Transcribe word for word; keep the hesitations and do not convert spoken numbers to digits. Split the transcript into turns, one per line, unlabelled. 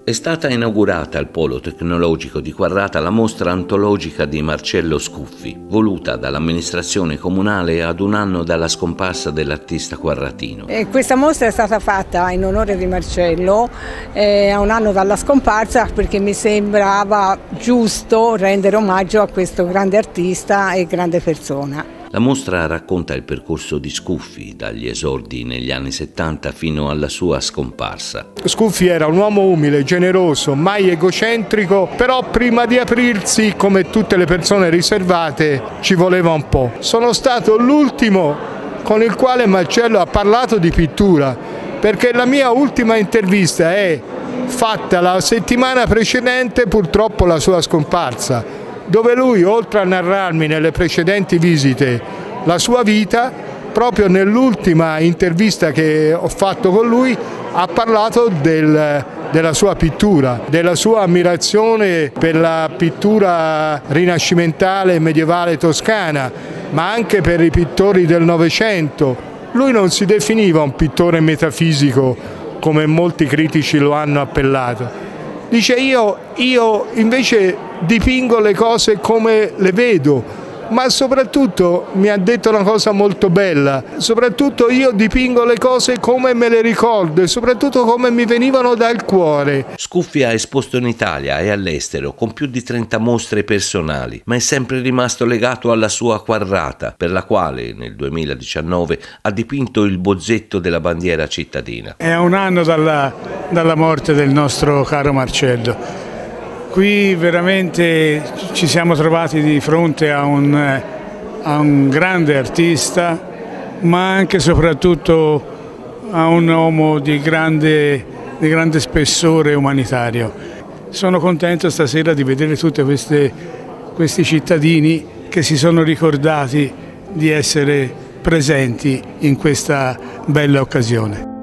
È stata inaugurata al Polo Tecnologico di Quarrata la mostra antologica di Marcello Scuffi, voluta dall'amministrazione comunale ad un anno dalla scomparsa dell'artista quarratino.
E questa mostra è stata fatta in onore di Marcello eh, a un anno dalla scomparsa, perché mi sembrava giusto rendere omaggio a questo grande artista e grande persona.
La mostra racconta il percorso di Scuffi, dagli esordi negli anni settanta fino alla sua scomparsa.
Scuffi era un uomo umile, generoso, mai egocentrico, però prima di aprirsi, come tutte le persone riservate, ci voleva un po'. Sono stato l'ultimo con il quale Marcello ha parlato di pittura, perché la mia ultima intervista è fatta la settimana precedente, purtroppo, la sua scomparsa, dove lui, oltre a narrarmi nelle precedenti visite la sua vita, proprio nell'ultima intervista che ho fatto con lui ha parlato del, della sua pittura, della sua ammirazione per la pittura rinascimentale e medievale toscana, ma anche per i pittori del Novecento. Lui non si definiva un pittore metafisico come molti critici lo hanno appellato. Dice io, io invece dipingo le cose come le vedo, ma soprattutto mi ha detto una cosa molto bella, soprattutto io dipingo le cose come me le ricordo e soprattutto come mi venivano dal cuore.
Scuffi ha esposto in Italia e all'estero con più di trenta mostre personali, ma è sempre rimasto legato alla sua Quarrata, per la quale nel duemiladiciannove ha dipinto il bozzetto della bandiera cittadina.
È a un anno dalla, dalla morte del nostro caro Marcello. Qui veramente ci siamo trovati di fronte a un, a un grande artista, ma anche e soprattutto a un uomo di grande, di grande spessore umanitario. Sono contento stasera di vedere tutti questi cittadini che si sono ricordati di essere presenti in questa bella occasione.